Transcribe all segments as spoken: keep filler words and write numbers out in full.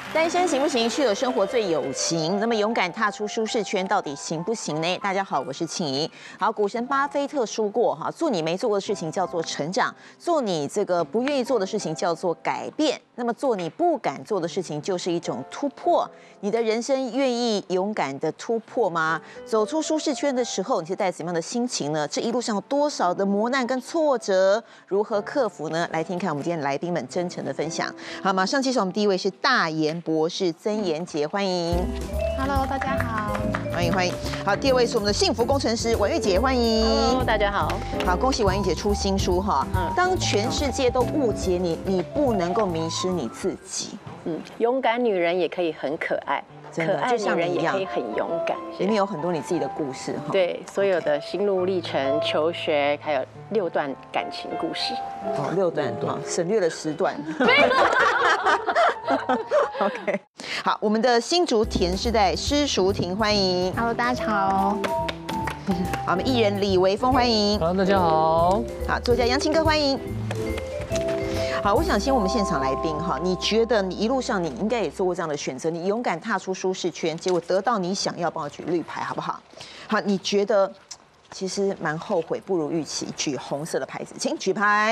单身行不行？是有生活最有情。那么勇敢踏出舒适圈，到底行不行呢？大家好，我是庆怡。好，股神巴菲特说过哈，做你没做过的事情叫做成长，做你这个不愿意做的事情叫做改变。那么做你不敢做的事情就是一种突破。你的人生愿意勇敢的突破吗？走出舒适圈的时候，你是带怎么样的心情呢？这一路上有多少的磨难跟挫折，如何克服呢？来听看我们今天来宾们真诚的分享。好，马上介绍我们第一位是大研博士曾妍杰，欢迎。 Hello， 大家好。 欢迎欢迎。好，第二位是我们的幸福工程师婉玉姐，欢迎。 Hello， 大家好。 好，恭喜婉玉姐出新书哈。嗯。当全世界都误解你，你不能够迷失你自己。 嗯，勇敢女人也可以很可爱，可爱女人也可以很勇敢。 里面有很多你自己的故事哈。 对，所有的心路历程、求学，还有六段感情故事。 哦，六段哈，省略了十段。OK， 好，我们的新竹田世代施淑婷，欢迎。 Hello， 大家好。 好，我们艺人李维峰，欢迎。 Hello， 大家好。 好，作家杨清哥，欢迎。好，我想先我们现场来宾哈，你觉得你一路上你应该也做过这样的选择，你勇敢踏出舒适圈，结果得到你想要，帮我举绿牌好不好？好，你觉得其实蛮后悔，不如预期，举红色的牌子，请举牌。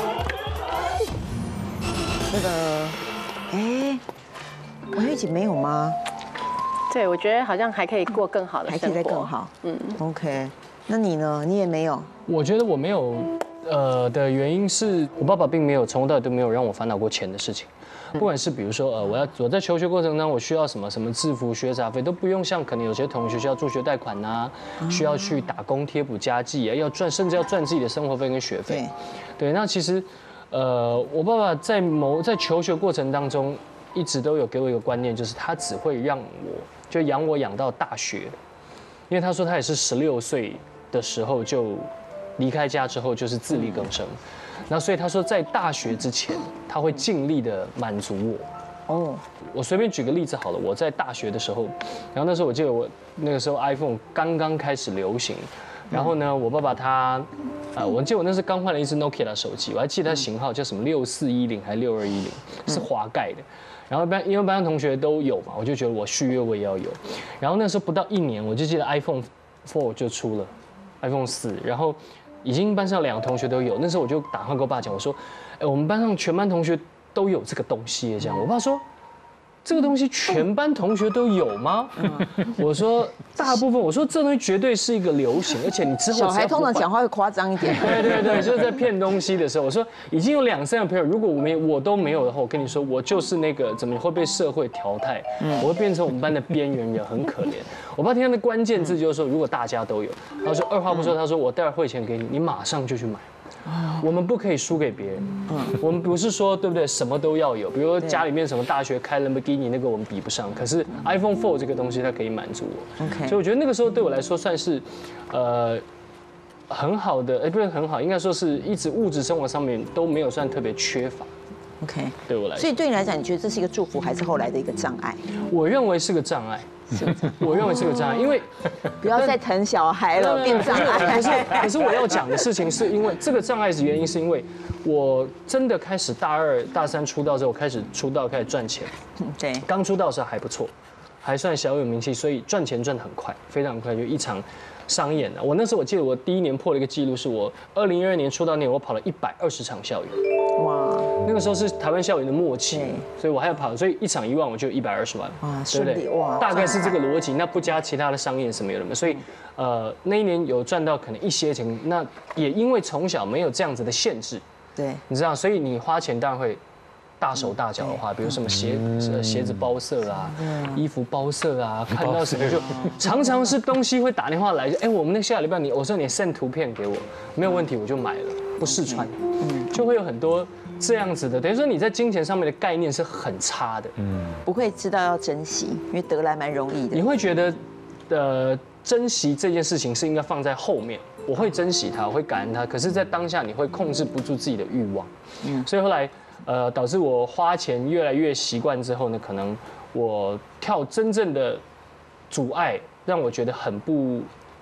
那个，哎，婉玉姐没有吗？ 对，我觉得好像还可以过更好的生活， 还可以再更好。嗯 ，OK， 那你呢？你也没有？ 我觉得我没有。呃的原因是我爸爸并没有从头到尾都没有让我烦恼过钱的事情，不管是比如说呃我要我在求学过程中我需要什么什么制服学杂费都不用像可能有些同学需要助学贷款呐，需要去打工贴补家计啊，要赚甚至要赚自己的生活费跟学费。对，那其实呃我爸爸在某在求学过程当中一直都有给我一个观念，就是他只会让我就养我养到大学，因为他说他也是十六岁的时候就。离开家之后就是自力更生，那所以他说在大学之前他会尽力的满足我。哦，我随便举个例子好了，我在大学的时候，然后那时候我记得我那个时候 iPhone 刚刚开始流行，然后呢我爸爸他，呃我记得我那是刚换了一只 Nokia 的手机，我还记得它型号叫什么六四一零还是六二一零，是滑盖的。然后班因为班上同学都有嘛，我就觉得我续约我也要有。然后那时候不到一年，我就记得 iPhone 四就出了 ，iPhone 四，然后。已经班上两个同学都有，那时候我就打电话跟我爸讲，我说，哎，我们班上全班同学都有这个东西，这样。我爸说，这个东西全班同学都有吗？我说大部分，我说这东西绝对是一个流行，而且你之后小孩通常讲话会夸张一点。 对对对，就是在骗东西的时候，我说已经有两三个朋友，如果我没我都没有的话，我跟你说，我就是那个怎么会被社会淘汰，我会变成我们班的边缘人，很可怜。我爸听到的关键字就是说，如果大家都有，他说二话不说，他说我待会汇钱给你，你马上就去买。我们不可以输给别人，我们不是说对不对，什么都要有，比如说家里面什么大学开 Lamborghini 那个我们比不上，可是 iPhone 四这个东西它可以满足我， OK， 所以我觉得那个时候对我来说算是，呃，很好的，哎，不是很好，应该说是一直物质生活上面都没有算特别缺乏。 OK， 对我来说， 所以对你来讲，你觉得这是一个祝福，还是后来的一个障碍？ 我认为是个障碍。我认为是个障碍，因为不要再疼小孩了，变障碍。 可是，可是我要讲的事情是因为这个障碍的原因，是因为我真的开始大二、大三出道之后，开始出道开始赚钱。 对， 刚出道的时候还不错，还算小有名气，所以赚钱赚得很快，非常快，就一场商演啊。我那时候我记得我第一年破了一个记录，是我二零一二年出道那年，我跑了一百二十场校园。哇！那个时候是台湾校园的末期，所以我还要跑，所以一场一万我就一百二十万， 哇， 对不对？哇，大概是这个逻辑，那不加其他的商业什么有的没，所以呃那一年有赚到可能一些钱，那也因为从小没有这样子的限制， 对， 你知道，所以你花钱当然会大手大脚的花，比如什么鞋鞋子包色啊，衣服包色啊，看到什么就常常是东西会打电话来，哎，我们那下礼拜你我说你 send 图片给我，没有问题我就买了，不试穿，就会有很多这样子的，等于说你在金钱上面的概念是很差的，嗯， 不会知道要珍惜，因为得来蛮容易的。 你会觉得，呃，珍惜这件事情是应该放在后面。我会珍惜它，我会感恩它，可是，在当下你会控制不住自己的欲望，嗯，所以后来，呃，导致我花钱越来越习惯之后呢，可能我跳真正的阻碍让我觉得很不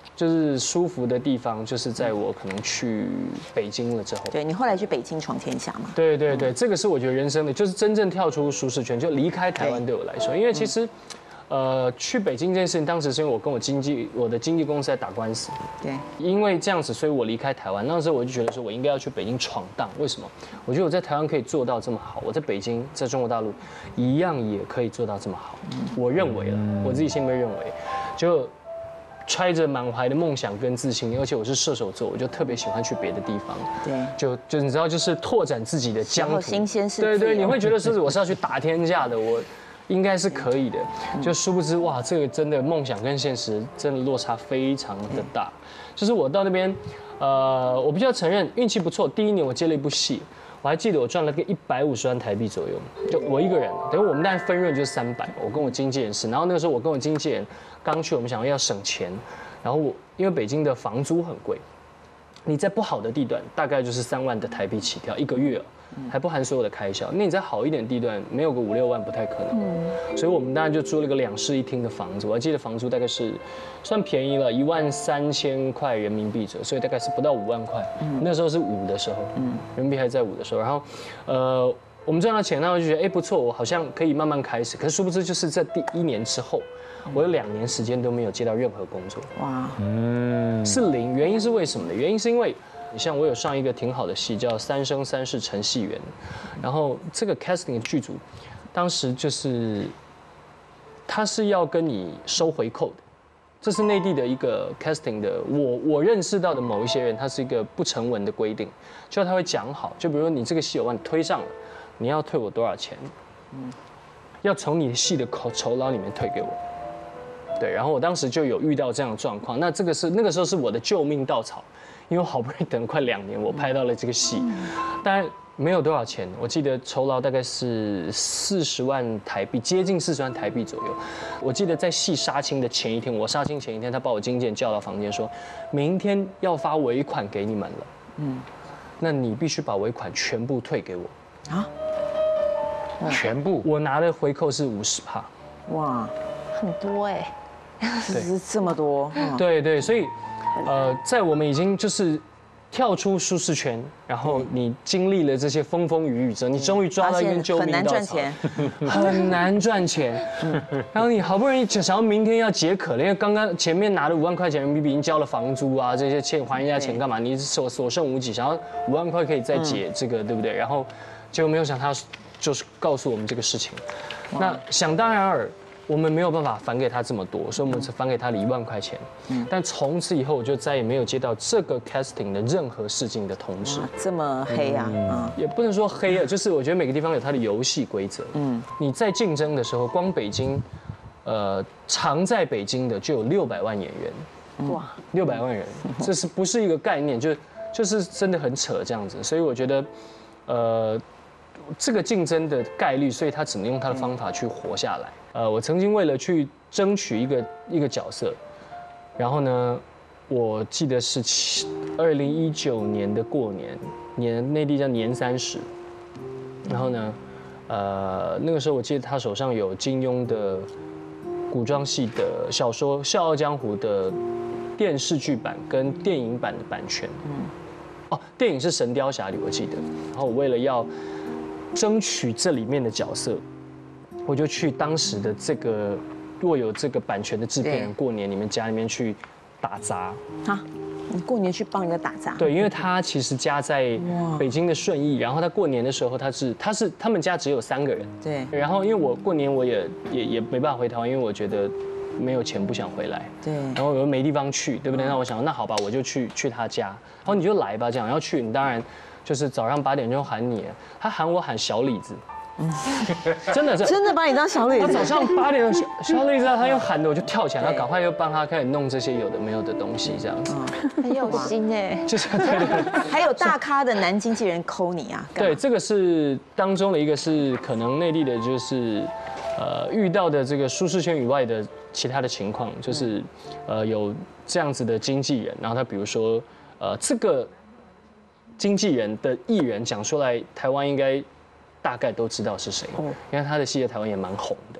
就是舒服的地方，就是在我可能去北京了之后。 对你后来去北京闯天下嘛？ 对对对，这个是我觉得人生的，就是真正跳出舒适圈，就离开台湾对我来说，因为其实。呃，去北京这件事情，当时是因为我跟我经纪我的经纪公司在打官司， 对， 因为这样子，所以我离开台湾。那时候我就觉得说，我应该要去北京闯荡。为什么？我觉得我在台湾可以做到这么好，我在北京，在中国大陆一样也可以做到这么好。我认为了，我自己心里面认为，就揣着满怀的梦想跟自信，而且我是射手座，我就特别喜欢去别的地方。 对， 就就你知道，就是拓展自己的疆土， 新鲜事。 对对，你会觉得是我是要去打天下的我。应该是可以的，就殊不知哇，这个真的梦想跟现实真的落差非常的大。就是我到那边，呃，我必须要承认运气不错。第一年我接了一部戏，我还记得我赚了个一百五十万台币左右，就我一个人。等于我们当然分润就是三百，我跟我经纪人是。然后那个时候我跟我经纪人刚去，我们想要省钱，然后我因为北京的房租很贵，你在不好的地段大概就是三万的台币起跳一个月。还不含所有的开销，那你在好一点地段，没有个五六万不太可能。嗯，所以我们当然就租了个两室一厅的房子，我还记得房租大概是算便宜了，一万三千块人民币左右，所以大概是不到五万块。嗯，那时候是五的时候，嗯，人民币还在五的时候，然后，呃，我们赚到钱，那我就觉得，哎，不错，我好像可以慢慢开始。可是殊不知，就是在第一年之后，我有两年时间都没有接到任何工作。哇，嗯，是零。原因是为什么呢？原因是因为。你像我有上一个挺好的戏，叫《三生三世成戏缘》，然后这个 casting 的剧组，当时就是他是要跟你收回扣的，这是内地的一个 casting 的，我我认识到的某一些人，他是一个不成文的规定，就他会讲好，就比如说你这个戏我把你推上了，你要退我多少钱，嗯，要从你的戏的酬酬劳里面退给我。对，然后我当时就有遇到这样的状况，那这个是那个时候是我的救命稻草。因为我好不容易等了快两年，我拍到了这个戏，当然没有多少钱，我记得酬劳大概是四十万台币，接近四十万台币左右。我记得在戏杀青的前一天，我杀青前一天，他把我经纪人叫到房间说，明天要发尾款给你们了，嗯，那你必须把尾款全部退给我啊，全部，我拿的回扣是五十趴， 哇， 很多哎， 是这么多， 对对，所以。呃，在我们已经就是跳出舒适圈，然后你经历了这些风风雨雨之后，你终于抓到一根救命稻草，很难赚钱。然后你好不容易想要明天要解渴了，因为刚刚前面拿了五万块钱人民币已经交了房租啊，这些欠还人家钱干嘛？你所所剩无几，想要五万块可以再解这个，对不对？然后结果没有想他就是告诉我们这个事情，那想当然尔。我们没有办法返给他这么多，所以我们只返给他了一万块钱。但从此以后，我就再也没有接到这个 casting 的任何试镜的通知。 这么黑啊？嗯， 也不能说黑啊，就是我觉得每个地方有它的游戏规则。嗯，你在竞争的时候，光北京，呃，常在北京的就有六百万演员。哇，六百万人，这是不是一个概念？就就是真的很扯这样子。所以我觉得，呃。这个竞争的概率，所以他只能用他的方法去活下来。呃，我曾经为了去争取一个一个角色，然后呢，我记得是二零一九年的过年，年内地叫年三十，然后呢，呃，那个时候我记得他手上有金庸的古装戏的小说《笑傲江湖》的电视剧版跟电影版的版权。嗯，哦，电影是《神雕侠侣》，我记得。然后我为了要争取这里面的角色，我就去当时的这个握有这个版权的制片人过年你们家里面去打杂啊。 你过年去帮人家打杂？ 对，因为他其实家在北京的顺义，然后他过年的时候他是他是他们家只有三个人。 对。 然后因为我过年我也也也没办法回台湾，因为我觉得没有钱不想回来。 对。 然后我又没地方去，对不对？那我想那好吧，我就去去他家。然后你就来吧，这样要去你当然。就是早上八点钟喊你，他喊我喊小李子，嗯，真的是真的把你当小李子。 他早上八点小小李子，他又喊的，我就跳起来，然后赶快又帮他开始弄这些有的没有的东西，这样子， 很有心哎。 就是对对。 还有大咖的男经纪人抠你啊？ 对，这个是当中的一个是可能内地的，就是呃遇到的这个舒适圈以外的其他的情况，就是呃有这样子的经纪人，然后他比如说呃这个。经纪人的艺人讲出来，台湾应该大概都知道是谁，因为他的戏在台湾也蛮红的。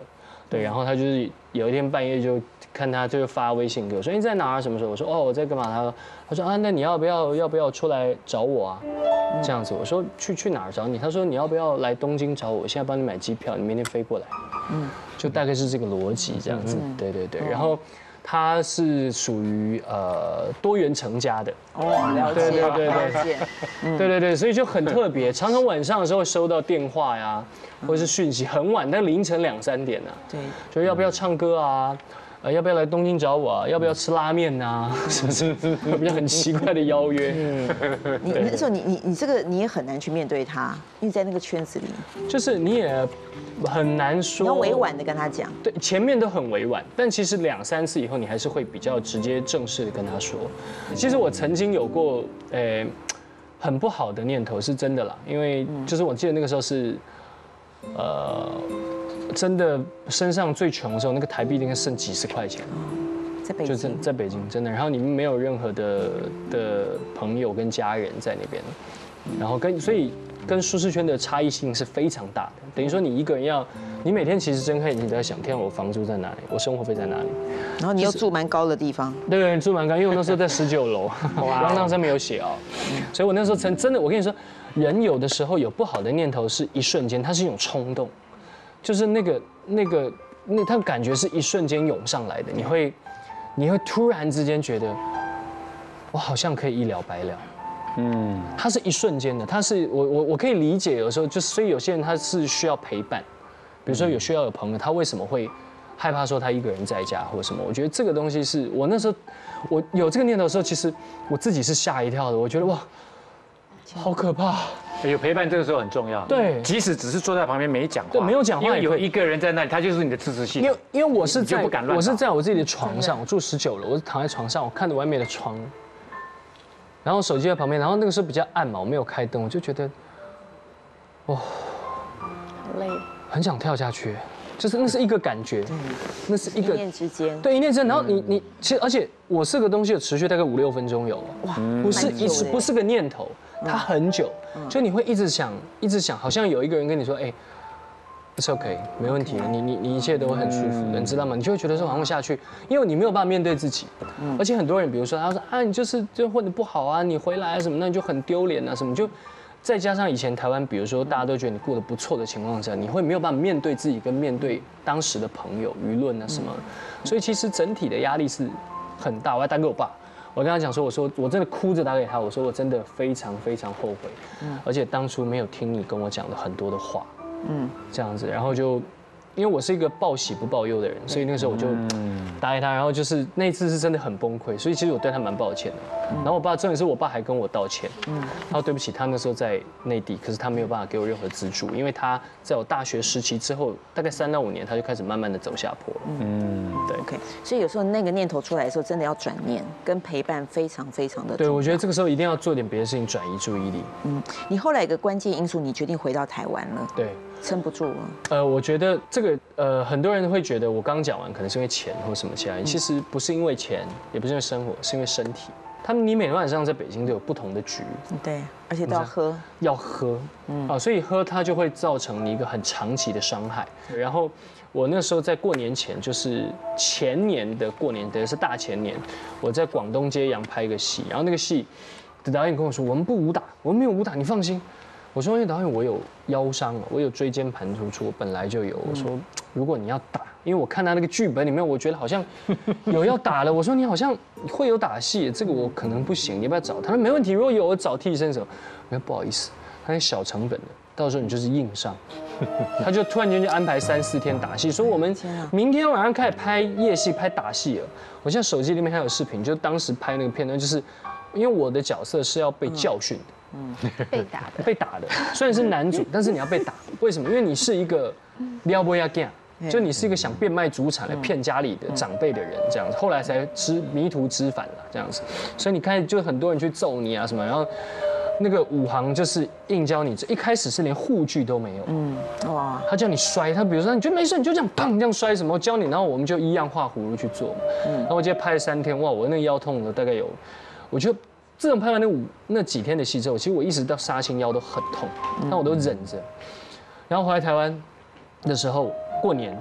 对，然后他就是有一天半夜就看他就发微信给我说，你在哪儿？什么时候？我说哦我在干嘛？他他说啊那你要不要要不要出来找我啊？这样子，我说去去哪儿找你？他说你要不要来东京找我？我现在帮你买机票，你明天飞过来。嗯，就大概是这个逻辑这样子。对对对，然后。他是属于呃多元成家的哦，了解， 对对对了解， 对对对，所以就很特别，常常晚上的时候会收到电话呀，或者是讯息，很晚，但凌晨两三点啊， 对， 就要不要唱歌啊？呃，要不要来东京找我啊？要不要吃拉面啊？是不是？比较很奇怪的邀约。 你那时候你你你这个你也很难去面对他，因为在那个圈子里， 就是你也很难说。 你要委婉的跟他讲。 对，前面都很委婉，但其实两三次以后，你还是会比较直接正式的跟他说。其实我曾经有过呃很不好的念头，是真的啦，因为就是我记得那个时候是呃。真的身上最穷的时候，那个台币应该剩几十块钱， 在北京， 就在在北京真的，然后你们没有任何的的朋友跟家人在那边，然后跟所以跟舒适圈的差异性是非常大的，等于说你一个人要，你每天其实睁开眼睛都在想，天啊，我房租在哪里，我生活费在哪里， 然后你又住蛮高的地方， 对，住蛮高，因为我那时候在十九楼，网上上面有写哦，所以我那时候曾真的，我跟你说，人有的时候有不好的念头是一瞬间，它是一种冲动。就是那个那个那，他感觉是一瞬间涌上来的，你会你会突然之间觉得，我好像可以一了百了，嗯，它是一瞬间的，它是我我我可以理解，有时候就是所以有些人他是需要陪伴，比如说有需要有朋友，他为什么会害怕说他一个人在家或者什么？我觉得这个东西是我那时候我有这个念头的时候，其实我自己是吓一跳的，我觉得哇，好可怕。 有陪伴这个时候很重要， 对， 即使只是坐在旁边没讲话， 对，没有讲话， 因为有一个人在那里，他就是你的支持系统。 因为因为我是在不敢乱， 我是在我自己的床上，我住十九楼，我是躺在床上，我看着外面的窗，然后手机在旁边，然后那个时候比较暗嘛，我没有开灯，我就觉得，哇， 好累， 很想跳下去，就是那是一个感觉，那是一个一念之间， 对，一念之间，然后你你其实而且我这个东西有持续大概五六分钟有，哇，不是一时不是个念头。它很久，就你会一直想，一直想，好像有一个人跟你说，哎，it's OK， 没问题，你你你一切都会很舒服的，你知道吗？你就会觉得说好像下去，因为你没有办法面对自己，而且很多人，比如说他说啊，你就是就混得不好啊，你回来啊什么，那你就很丢脸啊什么，就再加上以前台湾，比如说大家都觉得你过得不错的情况下，你会没有办法面对自己跟面对当时的朋友、舆论啊什么，所以其实整体的压力是很大。我还打给我爸。我跟他讲说，我说我真的哭着打给他，我说我真的非常非常后悔，而且当初没有听你跟我讲的很多的话，嗯，这样子，然后就，因为我是一个报喜不报忧的人，所以那个时候我就打给他，然后就是那一次是真的很崩溃，所以其实我对他蛮抱歉的。然后我爸重点是我爸还跟我道歉，嗯，他说对不起，他那时候在内地，可是他没有办法给我任何资助，因为他在我大学时期之后大概三到五年，他就开始慢慢的走下坡，嗯，对 ，OK， 所以有时候那个念头出来的时候，真的要转念，跟陪伴非常非常的重要。 对，我觉得这个时候一定要做点别的事情转移注意力。 嗯，你后来有个关键因素，你决定回到台湾了， 对。 撑不住了。 呃，我觉得这个呃，很多人会觉得我刚讲完可能是因为钱或什么其他，其实不是因为钱，也不是因为生活，是因为身体。他们你每晚上在北京都有不同的局， 对，而且都要喝， 要喝，嗯啊，所以喝它就会造成你一个很长期的伤害。然后我那时候在过年前，就是前年的过年，等于是大前年，我在广东揭阳拍一个戏，然后那个戏的导演跟我说，我们不武打，我们没有武打，你放心。我说，因为导演我有腰伤，我有椎间盘突出，我本来就有。我说，如果你要打，因为我看他那个剧本里面，我觉得好像有要打了。我说你好像会有打戏，这个我可能不行，你要不要找？他说没问题，如果有我找替身手。我说不好意思，他是小成本的，到时候你就是硬上。他就突然间就安排三四天打戏，说我们明天晚上开始拍夜戏，拍打戏了。我现在手机里面还有视频，就当时拍那个片段，就是因为我的角色是要被教训的。 嗯，被打的， 被打的，虽然是男主，但是你要被打，为什么？因为你是一个撩拨要干，就你是一个想变卖祖产来骗家里的长辈的人，这样子，后来才知迷途知返了，这样子，所以你看，就很多人去揍你啊什么，然后那个武行就是硬教你，一开始是连护具都没有，嗯，哇，他叫你摔，他比如说你觉得没事，你就这样砰这样摔什么，教你，然后我们就一样画葫芦去做，嗯，然后我记得拍了三天，哇，我那个腰痛了大概有，我就。自从拍完那五那几天的戏之后，其实我一直到杀青腰都很痛，但我都忍着。然后回来台湾的时候，过年，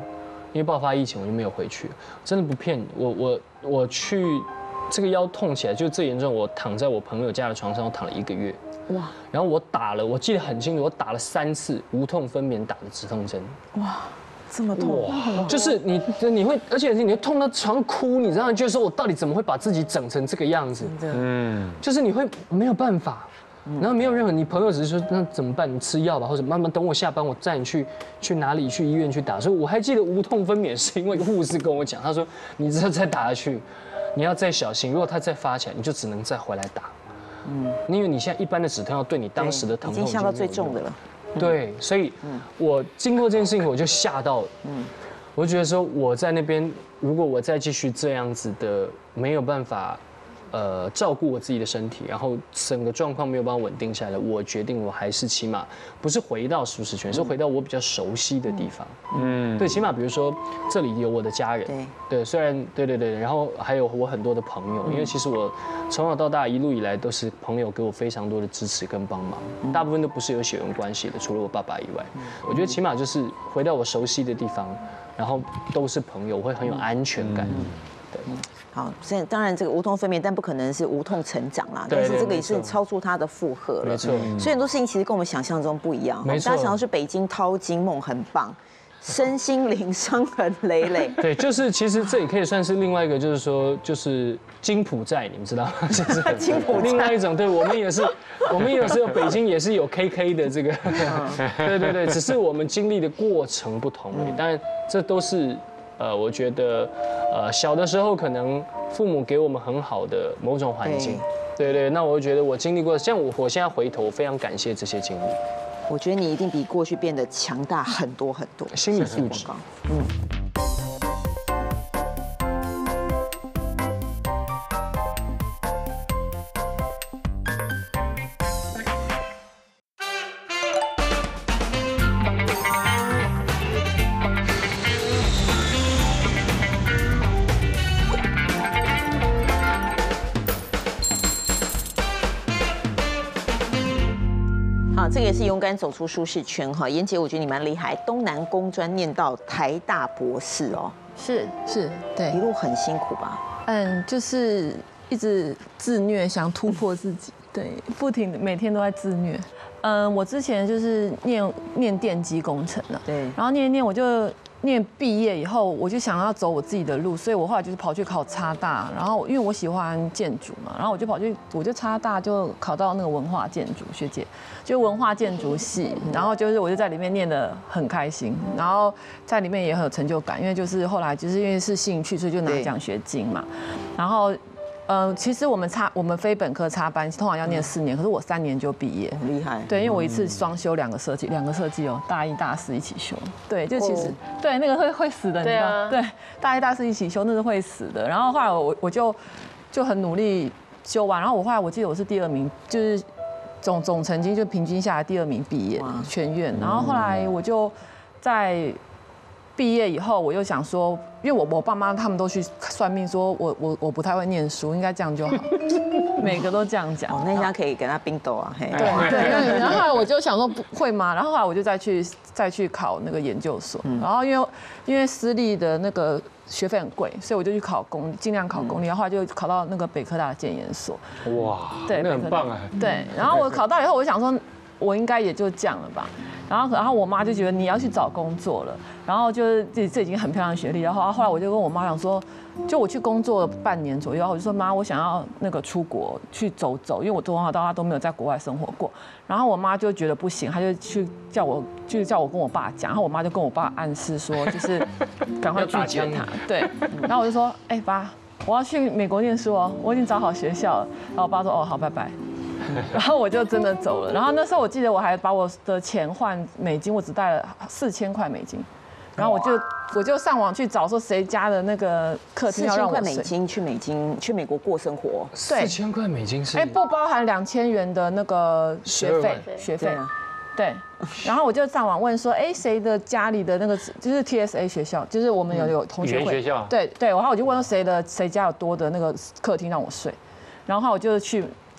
因为爆发疫情我就没有回去，真的不骗你，我我我去这个腰痛起来就最严重，我躺在我朋友家的床上，我躺了一个月。哇！然后我打了，我记得很清楚，我打了三次无痛分娩打的止痛针。哇， 这么痛！ 哇，就是你你会，而且你会痛到床哭，你知道，就是说我到底怎么会把自己整成这个样子？嗯，就是你会没有办法。然后没有任何，你朋友只是说那怎么办？你吃药吧，或者慢慢等我下班，我载你去去哪里去医院去打。所以我还记得无痛分娩是因为护士跟我讲，他说你这再打下去，你要再小心，如果它再发起来，你就只能再回来打。嗯，因为你现在一般的止痛药对你当时的疼痛已经下到最重的了。 对，所以我经过这件事情，我就吓到了。嗯，我就觉得说我在那边，如果我再继续这样子的，没有办法。呃，照顾我自己的身体，然后整个状况没有办法稳定下来，我决定我还是起码不是回到舒适圈，是回到我比较熟悉的地方。嗯，对，起码比如说这里有我的家人，对，对，虽然对对对，然后还有我很多的朋友，因为其实我从小到大一路以来都是朋友给我非常多的支持跟帮忙，大部分都不是有血缘关系的，除了我爸爸以外，我觉得起码就是回到我熟悉的地方，然后都是朋友，我会很有安全感。对。 好，现在当然这个无痛分娩，但不可能是无痛成长啦。但是这个也是超出他的负荷了。 没错。 所以很多事情其实跟我们想象中不一样。 没错。 大家想到是北京掏金梦很棒，身心灵伤痕累累。 对，就是其实这也可以算是另外一个，就是说就是金埔寨，你们知道吗？就是金埔寨。 另外一种，对我们也是，我们有时候北京也是有 K K 的这个。对对对，只是我们经历的过程不同而已。当然，这都是。呃，我觉得，呃，小的时候可能父母给我们很好的某种环境，对 对, 对。那我觉得我经历过，像我我现在回头，我非常感谢这些经历。 我觉得你一定比过去变得强大很多很多， 心理素质。嗯。 这个也是勇敢走出舒适圈哈，妍姐，我觉得你蛮厉害，东南工专念到台大博士哦， 是是，对， 一路很辛苦吧？ 嗯，就是一直自虐，想突破自己，对，不停每天都在自虐。嗯，我之前就是念念电机工程的， 对， 然后念一念我就。念毕业以后，我就想要走我自己的路，所以我后来就是跑去考插大，然后因为我喜欢建筑嘛，然后我就跑去，我就插大就考到那个文化建筑学姐，就文化建筑系，然后就是我就在里面念得很开心，然后在里面也很有成就感，因为就是后来就是因为是兴趣，所以就拿奖学金嘛，然后。呃，其实我们插我们非本科插班通常要念四年，可是我三年就毕业， 很厉害。 对，因为我一次双修两个设计，两个设计哦，大一大四一起修。对，就其实对那个会会死的，你知道？对，大一大四一起修那是会死的。然后后来我我就就很努力修完，然后我后来我记得我是第二名，就是总总成绩就平均下来第二名毕业全院。然后后来我就在。毕业以后，我又想说，因为我我爸妈他们都去算命，说我我我不太会念书，应该这样就好，每个都这样讲。 哦，那家可以给他冰斗啊，嘿。 对对。然后后来我就想说，不会吗？然后后来我就再去再去考那个研究所，然后因为因为私立的那个学费很贵，所以我就去考公，尽量考公立，然后后来就考到那个北科大的建研所。 哇， 对， 那很棒啊。 对，然后我考到以后，我想说。我应该也就这样了吧，然后然后我妈就觉得你要去找工作了，然后就是这这已经很漂亮的学历，然后后来我就跟我妈讲说，就我去工作半年左右，我就说妈，我想要那个出国去走走，因为我从小到大都没有在国外生活过，然后我妈就觉得不行，她就去叫我，就叫我跟我爸讲，然后我妈就跟我爸暗示说，就是赶快拒绝他，对，然后我就说，哎爸，我要去美国念书哦，我已经找好学校了，然后我爸说，哦好，拜拜。然后我就真的走了。然后那时候我记得我还把我的钱换美金，我只带了四千块美金。然后我就我就上网去找说谁家的那个客厅要让我睡。 四千块美金去美金去美国过生活。 四千块美金是？ 哎，不包含两千元的那个学费，学费。对。然后我就上网问说，哎，谁的家里的那个就是 T S A 学校，就是我们有有同学会。 学校。 对对，然后我就问说谁的谁家有多的那个客厅让我睡，然后我就去。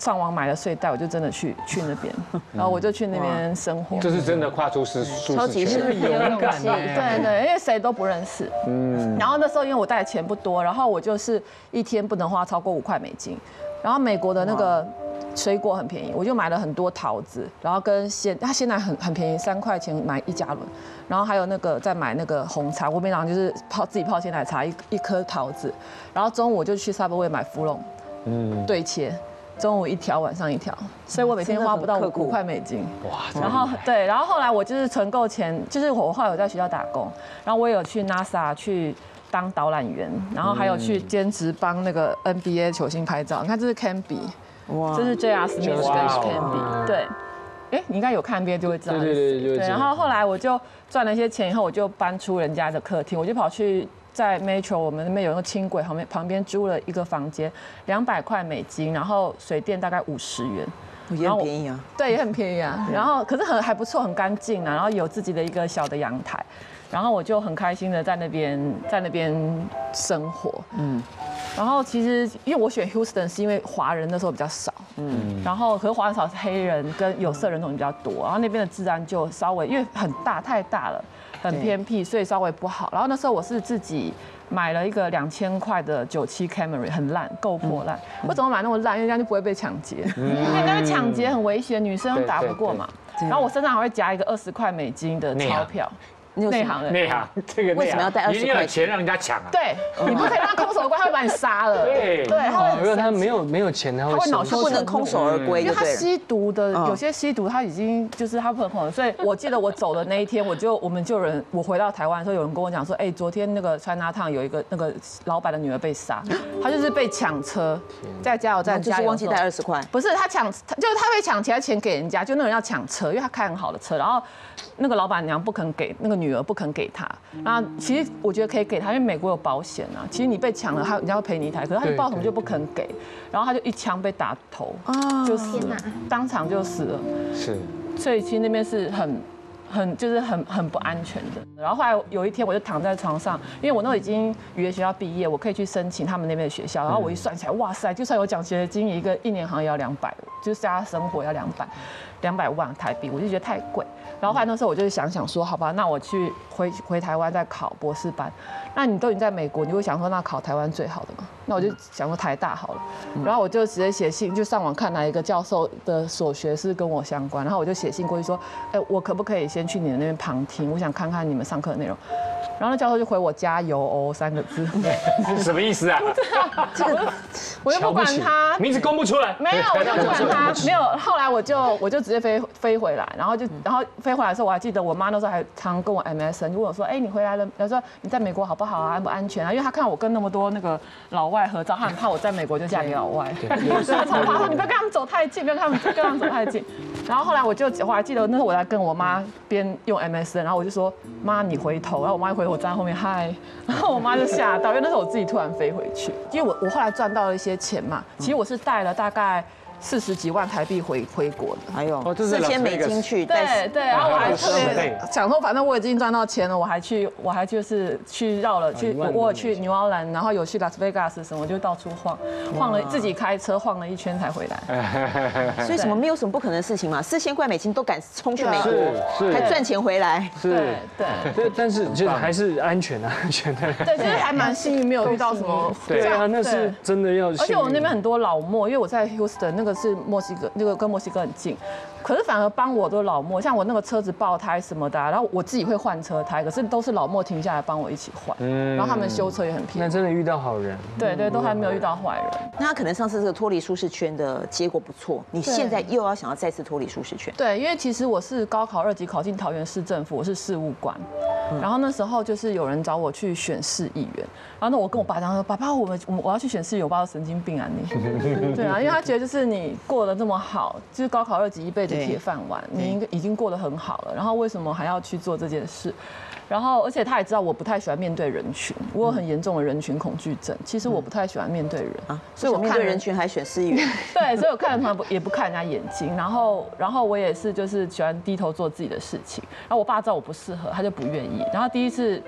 上网买了睡袋，我就真的去去那边，然后我就去那边生活。 这是真的跨出舒舒超级适圈， 是勇敢对对，因为谁都不认识。嗯。然后那时候因为我带的钱不多，然后我就是一天不能花超过五块美金，然后美国的那个。水果很便宜，我就买了很多桃子，然后跟鲜，它鲜奶很很便宜，三块钱买一加仑，然后还有那个再买那个红茶，我平常就是泡自己泡鲜奶茶，一一颗桃子，然后中午我就去 Subway 买芙蓉，嗯，对切，中午一条，晚上一条，所以我每天花不到五块美金，哇，然后对，然后后来我就是存够钱，就是我后来有在学校打工，然后我也有去 NASA 去。当导览员，然后还有去兼职帮那个 N B A 球星拍照。你看，这是 Camby， 哇，这是 J R Smith 跟 Camby， 对，哎，你应该有看 N B A 就会知道。对对对对。然后后来我就赚了一些钱，以后我就搬出人家的客厅，我就跑去在 Metro 我们那边有一个轻轨旁边旁边租了一个房间，两百块美金，然后水电大概五十元。 也很便宜啊。 对，也很便宜啊。然后可是很还不错，很干净啊，然后有自己的一个小的阳台。然后我就很开心的在那边在那边生活，嗯，然后其实因为我选 Houston 是因为华人那时候比较少，嗯，然后和华人少是黑人跟有色人种比较多，然后那边的治安就稍微因为很大太大了，很偏僻，所以稍微不好。然后那时候我是自己买了一个两千块的九七 Camry， 很烂，够破烂。我怎么买那么烂？因为这样就不会被抢劫，因为那个抢劫很危险，女生打不过嘛。然后我身上还会夹一个二十块美金的钞票。内行人， 内行，这个为什么要带二十块？ 一定要有钱让人家抢啊！ 对，你不可以让他空手而归，他会把你杀了。 对对，他会。 如果他没有没有钱，他会恼羞不能空手而归， 因为他吸毒的，有些吸毒他已经就是他不能控制。所以我记得我走的那一天，我就我们就有人，我回到台湾的时候，有人跟我讲说，哎，昨天那个Chinatown有一个那个老板的女儿被杀，他就是被抢车，在加油站就是忘记带二十块， 不是他抢，就是他会抢其他钱给人家，就那个人要抢车，因为他开很好的车，然后那个老板娘不肯给，那个女儿不肯给他。那其实我觉得可以给他，因为美国有保险啊。其实你被抢了，他人家会赔你一台，可是他就不知道什么就不肯给，然后他就一枪被打头，就死了，当场就死了。 是， 所以其实那边是很。很就是很很不安全的。然后后来有一天我就躺在床上，因为我那时候已经语言学校毕业，我可以去申请他们那边的学校。然后我一算起来，哇塞，就算有奖学金，一个一年好像也要两百，就是加生活要两百，两百万台币，我就觉得太贵。然后后来那时候我就想想说，好吧，那我去回回台湾再考博士班。那你都已经在美国，你会想说那考台湾最好的嘛？那我就想说台大好了。然后我就直接写信，就上网看哪一个教授的所学是跟我相关，然后我就写信过去说，哎，我可不可以先去你的那边旁听？我想看看你们上课的内容。然后那教授就回我加油哦三个字， 什么意思啊？ 这个我又不管他， 名字公布出来， 没有，我就不管他，没有。后来我就我就直接飞飞回来，然后就然后飞回来的时候，我还记得我妈那时候还常跟我 M S N， 就问我说，哎，你回来了？她说你在美国好不好啊？安不安全啊？因为她看我跟那么多那个老外合照，她很怕我在美国就嫁给老外，所以她超怕说你不要跟他们走太近，不要跟他们跟他们走太近。然后后来我就我还记得那时候我在跟我妈边用 M S N， 然后我就说妈你回头，然后我妈一回头我站在后面嗨，然后我妈就吓到，因为那时候我自己突然飞回去，因为我我后来赚到了一些钱嘛，其实我是带了大概四十几万台币回回国的， 还有四千美金去， 对对，然后我还特别想说，反正我已经赚到钱了，我还去我还就是去绕了去，我有去纽奥良，然后有去拉斯维加斯什么，就到处晃，晃了自己开车晃了一圈才回来。 所以什么没有什么不可能的事情嘛，四千块美金都敢冲去美国，还赚钱回来， 对对，但是就是还是安全啊，安全的。 对，就是还蛮幸运，没有遇到什么。 对啊，那是真的要。而且我们那边很多老墨，因为我在 Houston 那个。是墨西哥，那个跟墨西哥很近，可是反而帮我都老墨，像我那个车子爆胎什么的，然后我自己会换车胎，可是都是老墨停下来帮我一起换，然后他们修车也很便宜。 那真的遇到好人， 对对，都还没有遇到坏人。 那他可能上次这个脱离舒适圈的结果不错，你现在又要想要再次脱离舒适圈。 对，因为其实我是高考二级考进桃园市政府，我是事务官，然后那时候就是有人找我去选市议员，然后呢我跟我爸讲说，爸爸我们我我要去选市议员，我爸说神经病啊你，对啊，因为他觉得就是你过得这么好，就是高考二级一辈子铁饭碗，你应该已经过得很好了，然后为什么还要去做这件事？然后，而且他也知道我不太喜欢面对人群，我有很严重的人群恐惧症。其实我不太喜欢面对人啊， 所以我面对人群还选市议员。 对，所以我看人不也不看人家眼睛，然后，然后我也是就是喜欢低头做自己的事情。然后我爸知道我不适合，他就不愿意。然后第一次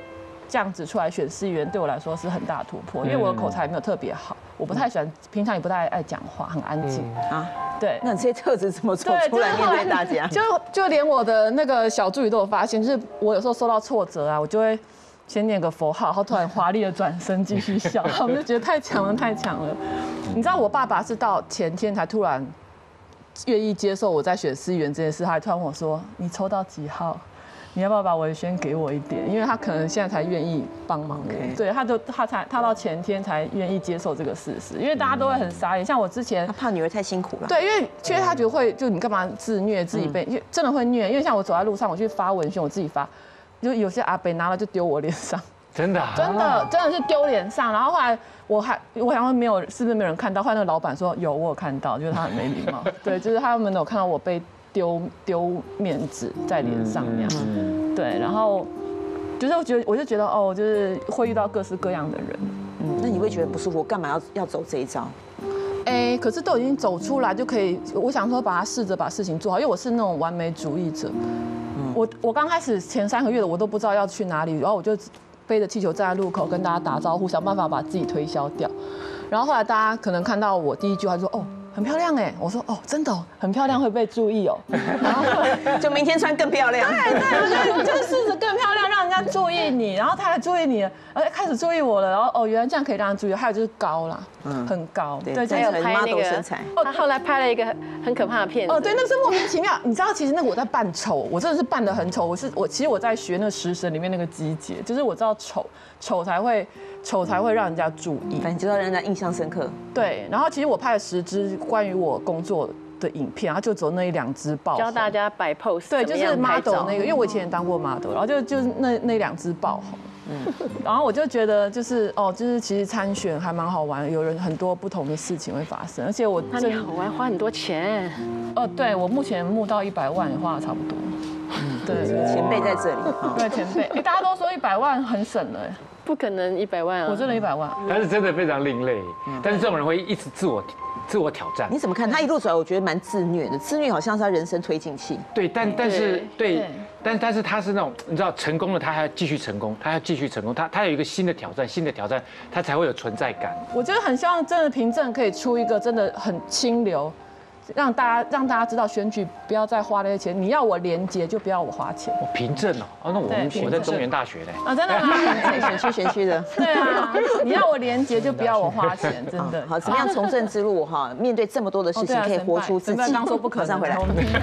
这样子出来选市议员，对我来说是很大的突破，因为我的口才没有特别好，我不太喜欢，平常也不太爱讲话，很安静啊。对， 那你这些特质怎么走出来面对大家？ 就就连我的那个小助理都有发现，就是我有时候受到挫折啊，我就会先念个佛号，然后突然华丽的转身继续笑，他们就觉得太强了，太强了。你知道我爸爸是到前天才突然愿意接受我在选市议员这件事，他还突然问我说：“你抽到几号？你要不要把文宣给我一点？”因为他可能现在才愿意帮忙我， okay. 对，他就他才他到前天才愿意接受这个事实，因为大家都会很傻眼，像我之前他怕女儿太辛苦了， 对，因为因为他觉得会就你干嘛自虐自己被，因为真的会虐，因为像我走在路上我去发文宣，我自己发，就有些阿伯拿了就丢我脸上。 真的、啊， 真的真的是丢脸上，然后后来我还我好像没有，是不是没有人看到？后来那个老板说有，我有看到，就是他很没礼貌，对，就是他们有看到我被丢丢面子在脸上那样，对，然后就是我觉得我就觉得哦，就是会遇到各式各样的人， 嗯，那你会觉得不舒服，我干嘛要要走这一招？ 哎，可是都已经走出来就可以，我想说把它试着把事情做好，因为我是那种完美主义者，我我刚开始前三个月的我都不知道要去哪里，然后我就背着气球站在路口跟大家打招呼，想办法把自己推销掉。然后后来大家可能看到我第一句话就说：“哦，很漂亮哎。”我说：“哦，真的哦，很漂亮会被注意哦。”然后就明天穿更漂亮。 对对，我就就试着更漂亮，让人家注意你，然后他还注意你，然后开始注意我了。然后哦，原来这样可以让人注意。还有就是高啦，嗯，很高， 对，还有拍那个身材。 哦，他后来拍了一个很可怕的片子。 哦，对，那个是莫名其妙。你知道，其实那个我在扮丑，我真的是扮得很丑。我是我，其实我在学那个食神里面那个机节，就是我知道丑丑才会丑才会让人家注意， 反正就要让人家印象深刻。 对，然后其实我拍了十支关于我工作的影片，他就走那一两支爆， 教大家摆 pose， 对，就是 model 那个，因为我以前也当过 model， 然后就就是那那两支爆红。嗯，然后我就觉得就是哦，就是其实参选还蛮好玩，有人很多不同的事情会发生，而且我那你好玩，花很多钱。 哦，对我目前募到一百万也花了差不多。 嗯，对，前辈在这里。 对，前辈，哎，大家都说一百万很省了， 不可能一百万啊！ 我真的一百万， 但是真的非常另类。但是这种人会一直自我自我挑战。 你怎么看？他一路走来，我觉得蛮自虐的，自虐好像是他人生推进器。 对，但但是对。但但是他是那种你知道成功了，他还要继续成功，他要继续成功，他他有一个新的挑战，新的挑战，他才会有存在感。 我觉得很希望真的凭证可以出一个真的很清流，让大家让大家知道选举不要再花那些钱，你要我连结就不要我花钱。 哦，凭证哦，哦那我们我在中原大学嘞。 啊，真的吗？ 选区选区的。 对啊，你要我连结就不要我花钱，真的。 好，怎么样从政之路哈？面对这么多的事情，可以活出自己。 刚说不可能， 马上回来。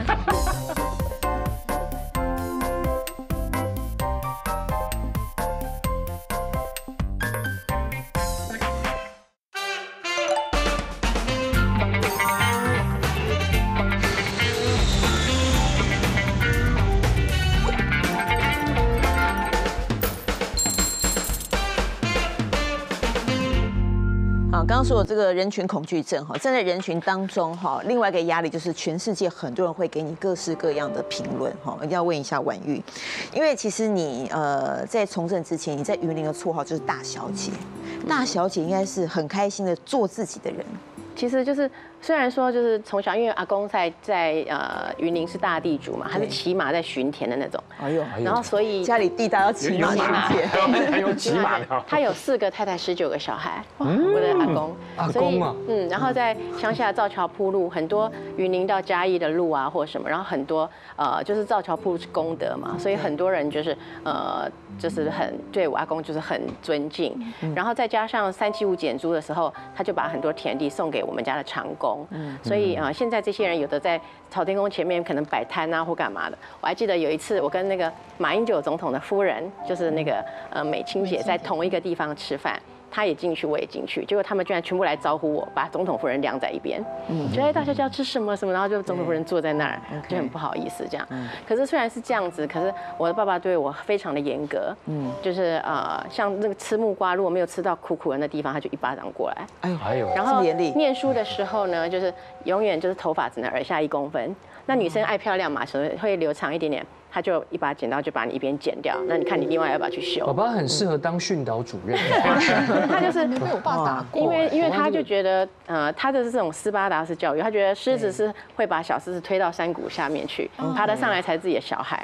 刚刚说的这个人群恐惧症哈，站在人群当中哈，另外一个压力就是全世界很多人会给你各式各样的评论哈。一定要问一下婉玉，因为其实你呃在从政之前，你在云林的绰号就是大小姐，大小姐应该是很开心的做自己的人。 其实就是虽然说就是从小，因为阿公在在呃云林是大地主嘛，他是骑马在巡田的那种。 哎呦， 然后所以家里地大要骑马巡田， 还有骑马的。 他有四个太太，十九个小孩。我的阿公， 阿公啊， 嗯，然后在乡下造桥铺路，很多云林到嘉义的路啊或什么，然后很多呃就是造桥铺路是功德嘛，所以很多人就是呃就是很对我阿公就是很尊敬。然后再加上三七五减租的时候，他就把很多田地送给我们家的长工，所以呃现在这些人有的在朝天宫前面可能摆摊啊或干嘛的。我还记得有一次我跟那个马英九总统的夫人，就是那个呃美清姐在同一个地方吃饭。他也进去，我也进去，结果他们居然全部来招呼我，把总统夫人晾在一边，嗯，觉得大家要吃什么什么，然后就总统夫人坐在那儿，就很不好意思这样。可是虽然是这样子，可是我的爸爸对我非常的严格，嗯，就是呃，像那个吃木瓜，如果没有吃到苦苦的那地方，他就一巴掌过来。 哎呦， 然后念书的时候呢，就是永远就是头发只能耳下一公分。那女生爱漂亮嘛，所以会留长一点点。他就一把剪刀就把你一边剪掉，那你看你另外要不要去修？ 爸爸很适合当训导主任， 他就是被我爸打过， 因为因为他就觉得，呃，他的是这种斯巴达式教育，他觉得狮子是会把小狮子推到山谷下面去，爬得上来才是自己的小孩。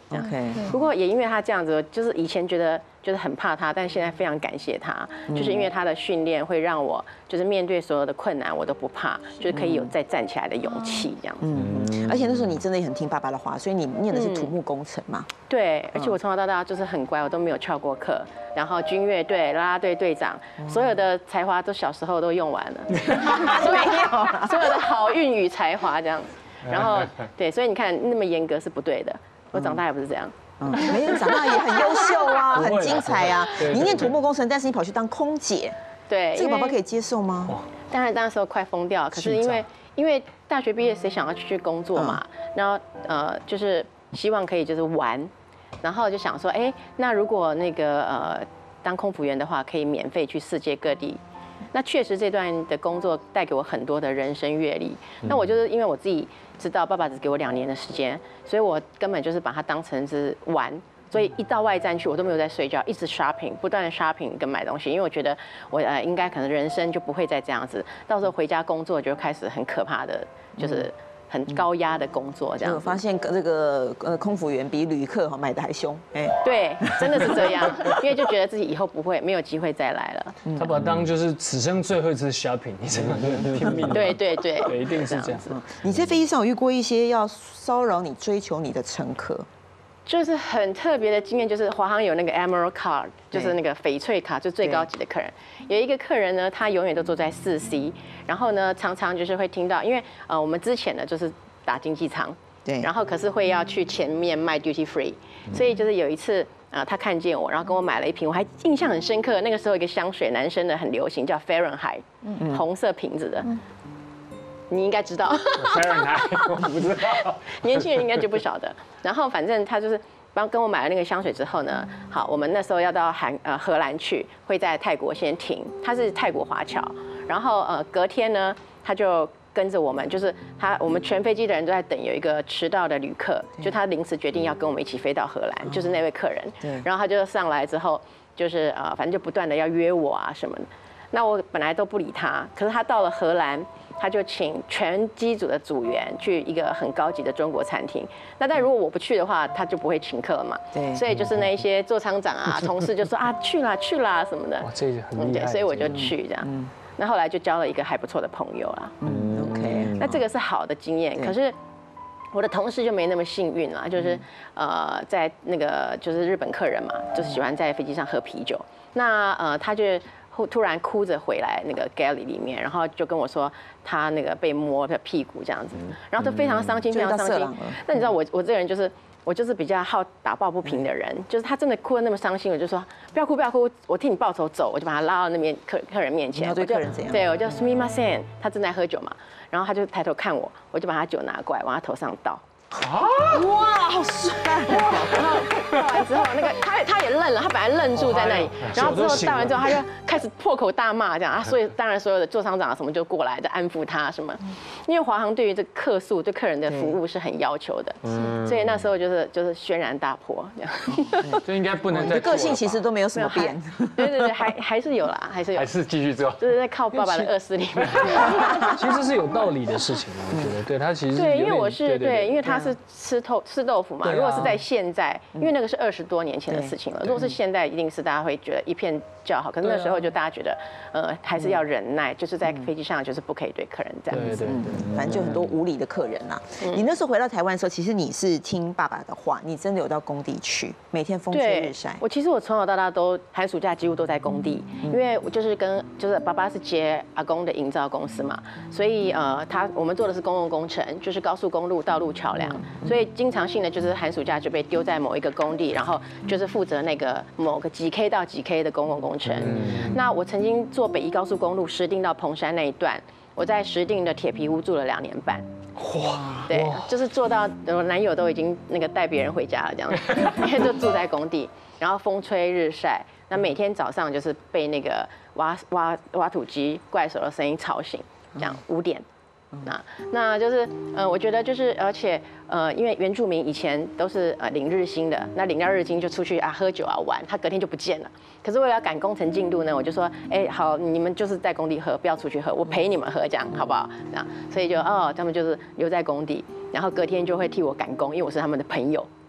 OK， 不过也因为他这样子，就是以前觉得就是很怕他，但现在非常感谢他，就是因为他的训练会让我就是面对所有的困难我都不怕，就是可以有再站起来的勇气这样子。 嗯，而且那时候你真的也很听爸爸的话，所以你念的是土木工程嘛？ 对，而且我从小到大就是很乖，我都没有翘过课，然后军乐队、啦啦队队长，所有的才华都小时候都用完了，所有所有的好运与才华这样。然后对，所以你看那么严格是不对的，我长大也不是这样。 嗯，没有，长大也很优秀啊，很精彩啊。你念土木工程，但是你跑去当空姐， 对， 这个爸爸可以接受吗？ 当然，那时候快疯掉，可是因为因为大学毕业谁想要去工作嘛，然后呃就是希望可以就是玩，然后就想说，哎，那如果那个呃当空服员的话，可以免费去世界各地。那确实这段的工作带给我很多的人生阅历。那我就是因为我自己知道爸爸只给我两年的时间，所以我根本就是把它当成是玩。所以一到外站去，我都没有在睡觉，一直 shopping， 不断的 shopping 跟买东西，因为我觉得我呃应该可能人生就不会再这样子，到时候回家工作就开始很可怕的，就是很高压的工作这样。 我发现这个呃空服员比旅客哈买的还凶，哎， 对，真的是这样，因为就觉得自己以后不会没有机会再来了。 他把它当就是此生最后一次 shopping， 你真的很拼命。 对对对， 对，一定是这样子。 你在飞机上有遇过一些要骚扰你、追求你的乘客？ 就是很特别的经验，就是华航有那个 Emerald Card， 就是那个翡翠卡，就最高级的客人。有一个客人呢，他永远都坐在四 C， 然后呢，常常就是会听到，因为呃我们之前呢就是打经济舱， 对， 然后可是会要去前面卖 duty free， 所以就是有一次啊、呃，他看见我，然后跟我买了一瓶，我还印象很深刻，那个时候一个香水，男生的很流行，叫 Fahrenheit， 红色瓶子的。你应该知道 ，Fahrenheit 我不知道， 年轻人应该就不晓得。然后反正他就是帮跟我买了那个香水之后呢，好，我们那时候要到韩呃荷兰去，会在泰国先停，他是泰国华侨，然后呃隔天呢他就跟着我们，就是他我们全飞机的人都在等有一个迟到的旅客，就他临时决定要跟我们一起飞到荷兰，就是那位客人，然后他就上来之后，就是呃反正就不断的要约我啊什么的，那我本来都不理他，可是他到了荷兰。他就请全机组的组员去一个很高级的中国餐厅。那但如果我不去的话，他就不会请客了嘛。 对。 所以就是那一些座舱长啊、同事就说啊去啦去啦什么的。 哇，这个很厉害。 所以我就去这样。嗯。那后来就交了一个还不错的朋友啦。 嗯 ，OK。 那这个是好的经验，可是我的同事就没那么幸运啦，就是呃在那个就是日本客人嘛，就是喜欢在飞机上喝啤酒。那呃他就。突然哭着回来那个 galley 里面，然后就跟我说他那个被摸屁股这样子，然后就非常伤心，非常伤心。那你知道我我这个人就是我就是比较好打抱不平的人，就是他真的哭得那么伤心，我就说不要哭不要哭，我替你报仇走，我就把他拉到那边客客人面前。 你对客人怎样？ 对，我就 sumimasen， 他正在喝酒嘛，然后他就抬头看我，我就把他酒拿过来往他头上倒。 啊！哇，好帅！ 然后倒完之后，那个他他也愣了，他本来愣住在那里，然后之后倒完之后，他就开始破口大骂这样啊，所以当然所有的座舱长什么就过来在安抚他什么，因为华航对于这个客诉对客人的服务是很要求的，所以那时候就是就是轩然大波这样。 这应该不能再。 你的个性其实都没有什么变。 对对对，还还是有啦，还是有。 还是继续做。 就是在靠爸爸的恶势力。 其实是有道理的事情，我觉得对他其实对，因为我是对，因为他是吃豆吃豆腐嘛。如果是在现在，因为那个是二十多年前的事情了。如果是现在，一定是大家会觉得一片叫好。可是那时候就大家觉得，呃，还是要忍耐，就是在飞机上就是不可以对客人这样子。 反正就很多无理的客人呐。你那时候回到台湾的时候，其实你是听爸爸的话，你真的有到工地去，每天风吹日晒。 我其实我从小到大都寒暑假几乎都在工地，因为我就是跟就是爸爸是接阿公的营造公司嘛，所以呃他我们做的是公共工程，就是高速公路、道路、桥梁，所以经常性的就是寒暑假就被丢在某一个工地，然后就是负责那个某个几 K 到几 K 的公共工程。那我曾经做北宜高速公路石碇到彭山那一段，我在石碇的铁皮屋住了两年半。哇！对，就是做到我男友都已经那个带别人回家了这样子，因为就住在工地，然后风吹日晒，那每天早上就是被那个挖挖挖土机怪手的声音吵醒，这样五点。那那就是呃，我觉得就是而且呃，因为原住民以前都是呃领日薪的，那领到日薪就出去啊喝酒啊玩，他隔天就不见了。可是为了要赶工程进度呢，我就说，哎，好，你们就是在工地喝，不要出去喝，我陪你们喝，这样好不好？这样，所以就哦，他们就是留在工地，然后隔天就会替我赶工，因为我是他们的朋友。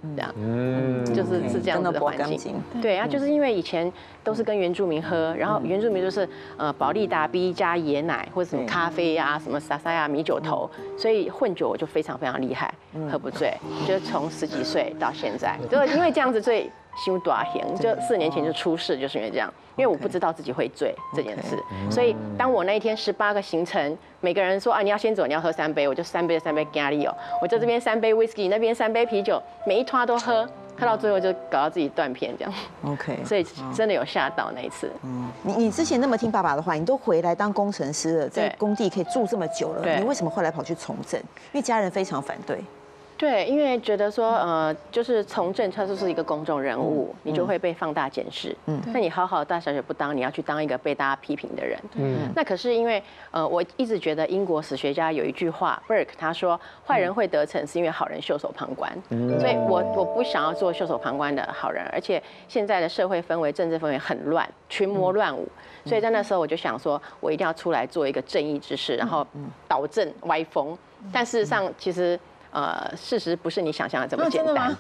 这样，嗯，就是是这样子的环境。对啊，就是因为以前都是跟原住民喝，然后原住民就是呃保利达 B 加椰奶或者什么咖啡啊，什么沙沙呀米酒头，所以混酒我就非常非常厉害，喝不醉，就是从十几岁到现在，就因为这样子最。修大型，就四年前就出事，就是因为这样，因为我不知道自己会醉这件事，所以当我那一天十八个行程，每个人说啊你要先走，你要喝三杯，我就三杯三杯咖喱哦，我在这边三杯 whisky， 那边三杯啤酒，每一团都喝，喝到最后就搞到自己断片这样。OK， 所以真的有吓到那一次。嗯， 你你之前那么听爸爸的话，你都回来当工程师了，在工地可以住这么久了，你为什么后来跑去从政？因为家人非常反对。 对，因为觉得说，呃，就是从政，他就是一个公众人物，你就会被放大检视。嗯，那你好好大小姐不当，你要去当一个被大家批评的人。嗯，那可是因为，呃，我一直觉得英国史学家有一句话 ，Burke 他说，坏人会得逞是因为好人袖手旁观。嗯，所以我我不想要做袖手旁观的好人，而且现在的社会氛围、政治氛围很乱，群魔乱舞，所以在那时候我就想说，我一定要出来做一个正义之士，然后导正歪风。但事实上，其实。呃，事实不是你想象的这么简单。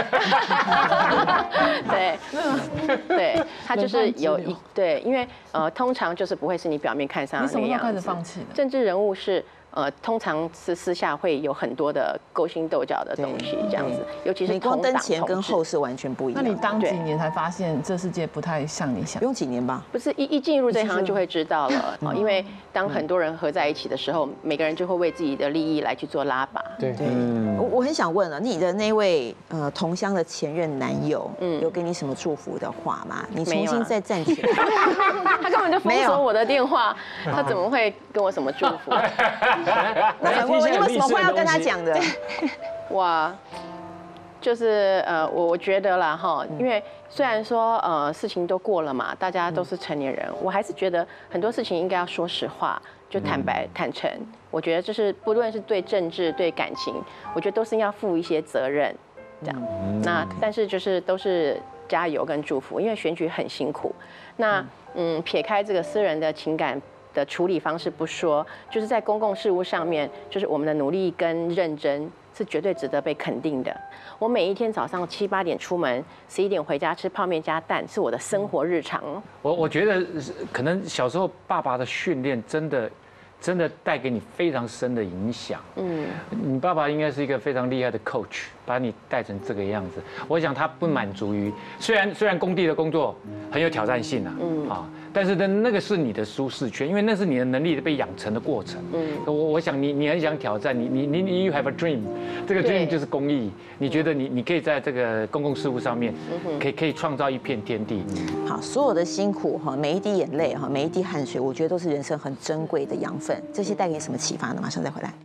对，对，他就是有一对，因为呃，通常就是不会是你表面看上的那样子。 你什么时候开始放弃的？ 政治人物是。呃，通常是私下会有很多的勾心斗角的东西，这样子，尤其是同党前跟后是完全不一样。 那你当几年才发现这世界不太像你想？ 不用几年吧？ 不是一一进入这行就会知道了，因为当很多人合在一起的时候，每个人就会为自己的利益来去做拉拔。 对对， 我我很想问了，你的那位呃同乡的前任男友，嗯，有给你什么祝福的话吗？你重新再站起来， 他根本就封锁我的电话，他怎么会跟我什么祝福？ 那我你有什么话要跟他讲的？ 哇，就是呃，我我觉得啦哈，因为虽然说呃事情都过了嘛，大家都是成年人，我还是觉得很多事情应该要说实话，就坦白坦诚。我觉得就是不论是对政治对感情，我觉得都是要负一些责任，这样。那但是就是都是加油跟祝福，因为选举很辛苦。那嗯，撇开这个私人的情感的处理方式不说，就是在公共事务上面，就是我们的努力跟认真是绝对值得被肯定的。我每一天早上七八点出门，十一点回家吃泡面加蛋，是我的生活日常。 我我觉得可能小时候爸爸的训练真的。真的带给你非常深的影响。嗯，你爸爸应该是一个非常厉害的 coach， 把你带成这个样子。我想他不满足于，虽然虽然工地的工作很有挑战性啊，嗯啊，但是呢，那个是你的舒适圈，因为那是你的能力被养成的过程。嗯，我我想你你很想挑战，你你你你 you have a dream， 这个 dream 就是公益。你觉得你你可以在这个公共事务上面，可以可以创造一片天地。 好，所有的辛苦哈，每一滴眼泪哈，每一滴汗水，我觉得都是人生很珍贵的养分。这些带给你什么启发呢？马上再回来。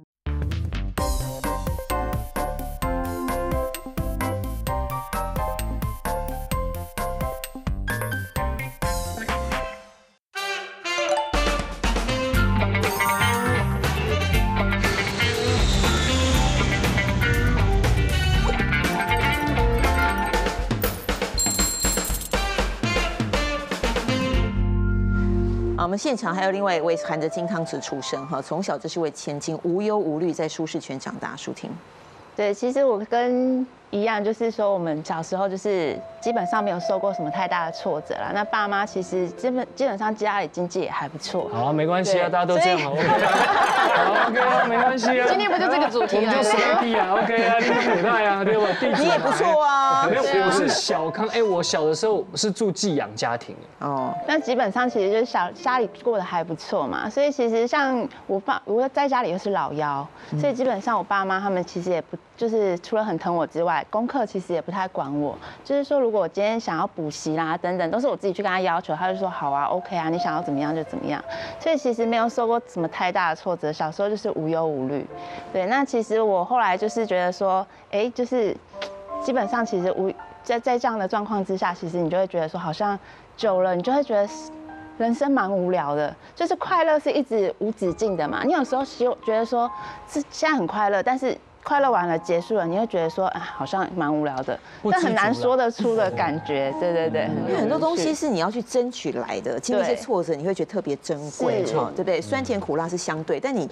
我们现场还有另外一位含着金汤匙出生哈，从小就是位千金，无忧无虑，在舒适圈长大。舒婷， 对，其实我跟一样，就是说我们小时候就是基本上没有受过什么太大的挫折啦。那爸妈其实基本基本上家里经济也还不错。 好，没关系啊，大家都这样嘛 ，OK 好 ，OK 啊，没关系啊。 今天不就这个主题啊？我们就随地啊 ，OK 啊，你是古代啊，对吧？ 你也不错啊。 没有，我是小康，哎，我小的时候是住寄养家庭。 哦，那基本上其实就是小家里过得还不错嘛，所以其实像我爸，我在家里又是老幺，所以基本上我爸妈他们其实也不就是除了很疼我之外，功课其实也不太管我。就是说，如果我今天想要补习啦等等，都是我自己去跟他要求，他就说好啊 ，OK 啊，你想要怎么样就怎么样。所以其实没有受过什么太大的挫折，小时候就是无忧无虑。对，那其实我后来就是觉得说，哎，就是基本上其实无在在这样的状况之下，其实你就会觉得说，好像久了，你就会觉得人生蛮无聊的，就是快乐是一直无止境的嘛。你有时候希觉得说，是现在很快乐，但是快乐完了结束了，你会觉得说，啊，好像蛮无聊的，但很难说得出的感觉。对对对， 因为很多东西是你要去争取来的，经历一些挫折，你会觉得特别珍贵，哈，对不对？酸甜苦辣是相对，但你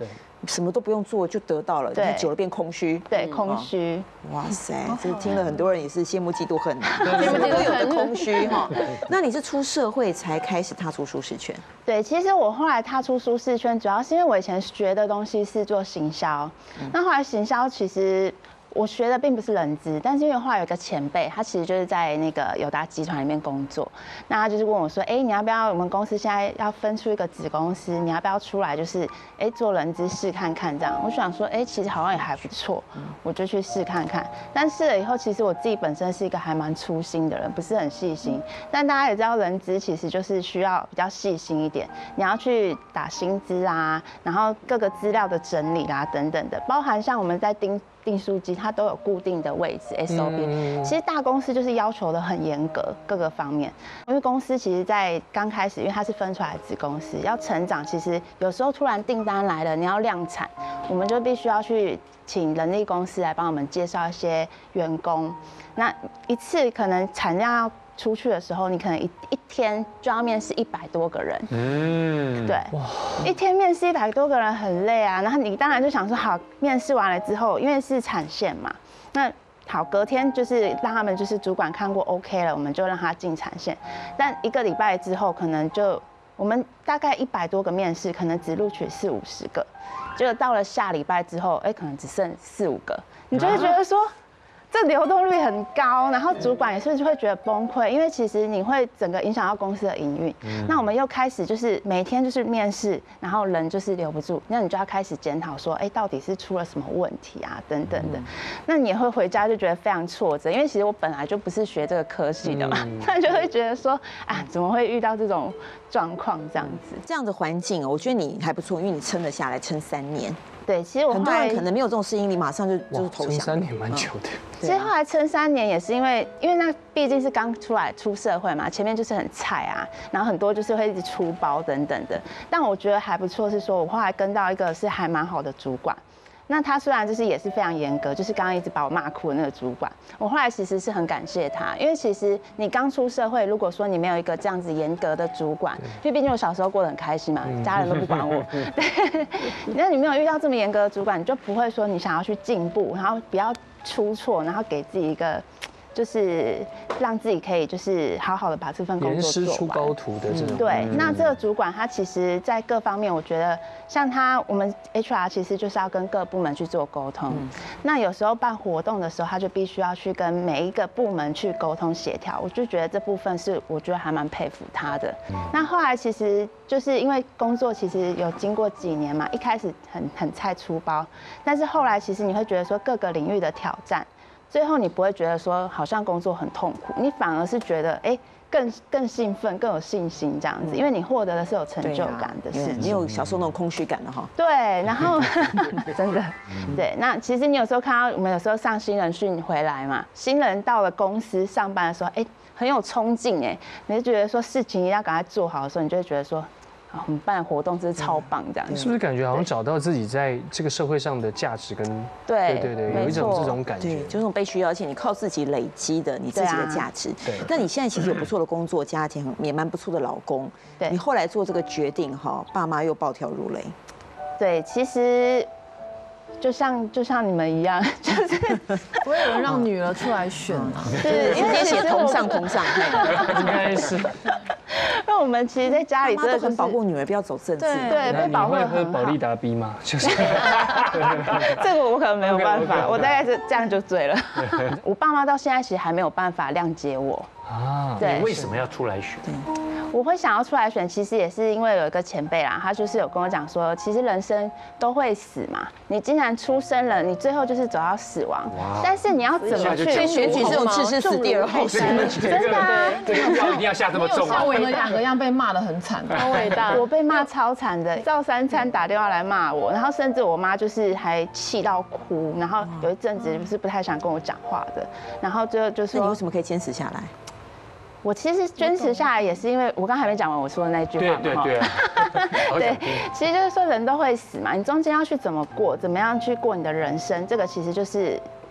什么都不用做就得到了， 对， 久了变空虚。 对，空虚。 哇塞，这听了很多人也是羡慕嫉妒恨，羡慕都有的空虚哈。那你是出社会才开始踏出舒适圈？ 对，其实我后来踏出舒适圈，主要是因为我以前学的东西是做行销，那后来行销其实。我学的并不是人资，但是因为后来有一个前辈，他其实就是在那个友达集团里面工作，那他就是问我说，哎，你要不要我们公司现在要分出一个子公司，你要不要出来就是哎做人资试看看这样？我想说，哎，其实好像也还不错，我就去试看看。但试了以后，其实我自己本身是一个还蛮粗心的人，不是很细心。但大家也知道，人资其实就是需要比较细心一点，你要去打薪资啊，然后各个资料的整理啦等等的，包含像我们在盯。订书机它都有固定的位置 S O P，、嗯、其实大公司就是要求的很严格，各个方面。因为公司其实，在刚开始，因为它是分出来的子公司，要成长，其实有时候突然订单来了，你要量产，我们就必须要去请人力公司来帮我们介绍一些员工。那一次可能产量要出去的时候，你可能一一天就要面试一百多个人，嗯，对，一天面试一百多个人很累啊。然后你当然就想说，好，面试完了之后，因为是产线嘛，那好，隔天就是让他们就是主管看过 OK 了，我们就让他进产线。但一个礼拜之后，可能就我们大概一百多个面试，可能只录取四五十个，结果到了下礼拜之后，哎，可能只剩四五个，你就会觉得说。这流动率很高，然后主管也是会觉得崩溃，因为其实你会整个影响到公司的营运。嗯、那我们又开始就是每天就是面试，然后人就是留不住，那你就要开始检讨说，哎，到底是出了什么问题啊，等等的。嗯、那你也会回家就觉得非常挫折，因为其实我本来就不是学这个科系的嘛，嗯、那就会觉得说，啊，怎么会遇到这种状况这样子？ 这样的环境，我觉得你还不错，因为你撑得下来，撑三年。 对，其实我很多人可能没有这种适应力，马上就就是投降。 撑三年蛮久的。 其实后来撑三年也是因为，因为那毕竟是刚出来出社会嘛，前面就是很菜啊，然后很多就是会一直出包等等的。但我觉得还不错，是说我后来跟到一个是还蛮好的主管。那他虽然就是也是非常严格，就是刚刚一直把我骂哭的那个主管，我后来其实是很感谢他，因为其实你刚出社会，如果说你没有一个这样子严格的主管，因为毕竟我小时候过得很开心嘛，家人都不管我，对，那你没有遇到这么严格的主管，你就不会说你想要去进步，然后不要出错，然后给自己一个。就是让自己可以就是好好的把这份工作做完。 严师出高徒的这种。 对，那这个主管他其实在各方面，我觉得像他，我们 H R 其实就是要跟各部门去做沟通。嗯、那有时候办活动的时候，他就必须要去跟每一个部门去沟通协调。我就觉得这部分是我觉得还蛮佩服他的。嗯、那后来其实就是因为工作其实有经过几年嘛，一开始很很菜粗包，但是后来其实你会觉得说各个领域的挑战。最后你不会觉得说好像工作很痛苦，你反而是觉得哎更更兴奋、更有信心这样子，因为你获得的是有成就感的事情， 你有小时候那种空虚感的哈。 对，然后真的对，那其实你有时候看到我们有时候上新人训回来嘛，新人到了公司上班的时候，哎很有冲劲哎，你就觉得说事情一定要赶快做好的时候，你就会觉得说。我们办活动真是超棒，这样子是不是感觉好像找到自己在这个社会上的价值跟对对对对，有一种这种感觉， 就是那种被需要，而且你靠自己累积的你自己的价值。对，那你现在其实有不错的工作、家庭，也蛮不错的老公。对，你后来做这个决定哈，爸妈又暴跳如雷。 对，其实。就像就像你们一样，就是不会有人让女儿出来选啊， 对， 因为写同上同上， 应该是。 因为我们其实在家里真的很保护女儿，不要走政治。 对，被保护得很好。 你会喝保利达 B 吗？就是。 这个我可能没有办法，我大概是这样就醉了。我爸妈到现在其实还没有办法谅解我。 啊，对，为什么要出来选？ 我会想要出来选，其实也是因为有一个前辈啦，他就是有跟我讲说，其实人生都会死嘛，你既然出生了，你最后就是走到死亡，但是你要怎么去选举这种置之死地而后生的决定？ 真的啊， 这个话一定要下这么重。 像我们两个一样被骂得很惨， 超伟大，我被骂超惨的，赵三餐打电话来骂我，然后甚至我妈就是还气到哭，然后有一阵子就是不太想跟我讲话的，然后最后就说， 那你为什么可以坚持下来？ 我其实坚持下来也是因为我刚还没讲完我说的那句话嘛， 对对对， 对，其实就是说人都会死嘛，你中间要去怎么过，怎么样去过你的人生，这个其实就是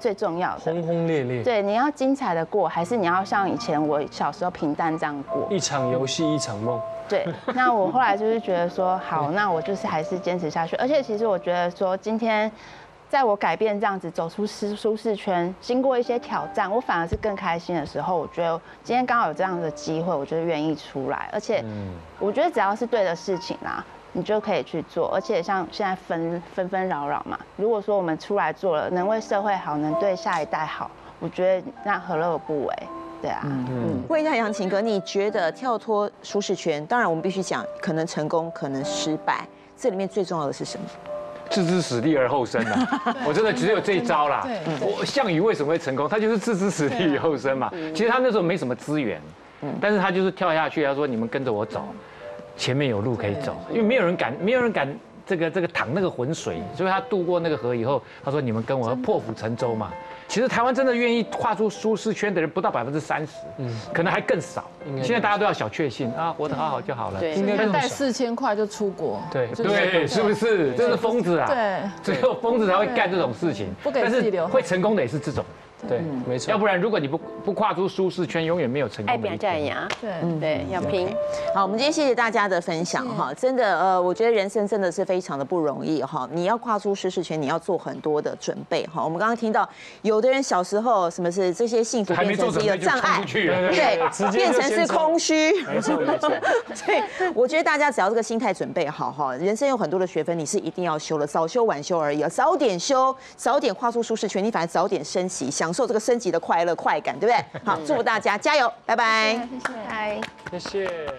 最重要的。 轰轰烈烈， 对，你要精彩的过，还是你要像以前我小时候平淡这样过？ 一场游戏一场梦。 对，那我后来就是觉得说，好，那我就是还是坚持下去。而且其实我觉得说，今天在我改变这样子，走出舒舒适圈，经过一些挑战，我反而是更开心的时候。我觉得今天刚好有这样的机会，我就愿意出来。而且我觉得只要是对的事情啦，你就可以去做。而且像现在纷纷纷扰扰嘛，如果说我们出来做了，能为社会好，能对下一代好，我觉得那何乐而不为？对啊， 嗯，问一下杨晴哥，你觉得跳脱舒适圈，当然我们必须讲，可能成功，可能失败，这里面最重要的是什么？ 置之死地而后生啊！我真的只有这一招啦。我项羽为什么会成功？他就是置之死地而后生嘛。其实他那时候没什么资源，但是他就是跳下去，他说你们跟着我走，前面有路可以走，因为没有人敢，没有人敢这个这个淌那个浑水，所以他渡过那个河以后，他说你们跟我破釜沉舟嘛。其实台湾真的愿意跨出舒适圈的人不到百分之三十，嗯，可能还更少。现在大家都要小确幸啊，活得好好就好了。 对， 应该带四千块就出国。 对对，是不是？这是疯子啊！ 对， 只有疯子才会干这种事情。 不给自己留。 会成功的也是这种。 对，没错。 要不然，如果你不不跨出舒适圈，永远没有成功的一天。 爱表战牙，对对，要拼。 好，我们今天谢谢大家的分享哈，真的呃，我觉得人生真的是非常的不容易哈。你要跨出舒适圈，你要做很多的准备哈。我们刚刚听到，有的人小时候什么是这些幸福变成是一个障碍，对，变成是空虚。 没错没错。 对，我觉得大家只要这个心态准备好哈，人生有很多的学分，你是一定要修的，早修晚修而已啊，早点修，早点跨出舒适圈，你反而早点升级，享受这个升级的快乐快感，对不对？好，祝福大家加油，拜拜， 谢谢，拜。 谢谢。